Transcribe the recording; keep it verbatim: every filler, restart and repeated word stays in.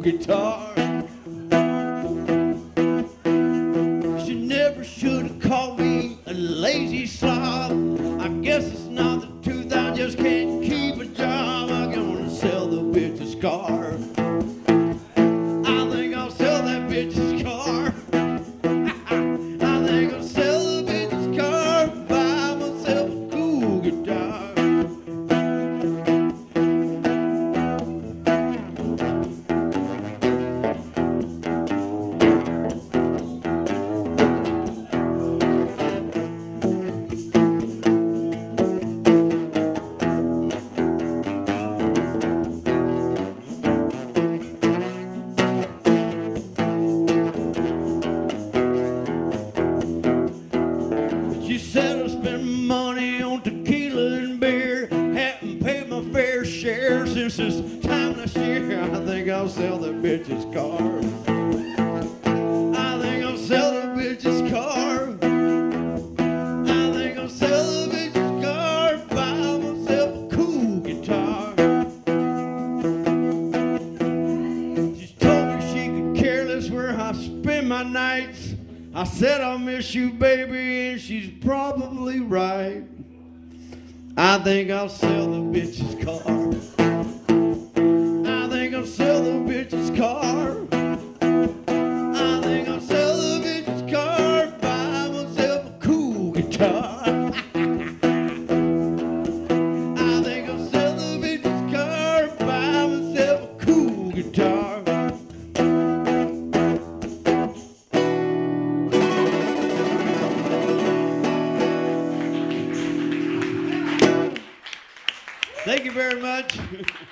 guitar. She never should have called me a lazy slob. I guess it's not the truth, I just can't keep a job. I'm gonna sell the bitch's car. I think I'll sell that bitch's car. I think I'll sell the bitch's car, buy myself a cool guitar. She said I spend money on tequila and beer, haven't paid my fair share since this time last year. I think I'll sell that bitch's car. I think I'll sell the bitch's car. I think I'll sell the bitch's car, buy myself a cool guitar. She told me she could care less where I spend my nights. I said I'll miss you, baby, and she's probably right. I think I'll sell the bitch's car. I think I'll sell the bitch's car. I think I'll sell the bitch's car, buy myself a cool guitar. I think I'll sell the bitch's car, buy myself a cool guitar. Thank you very much.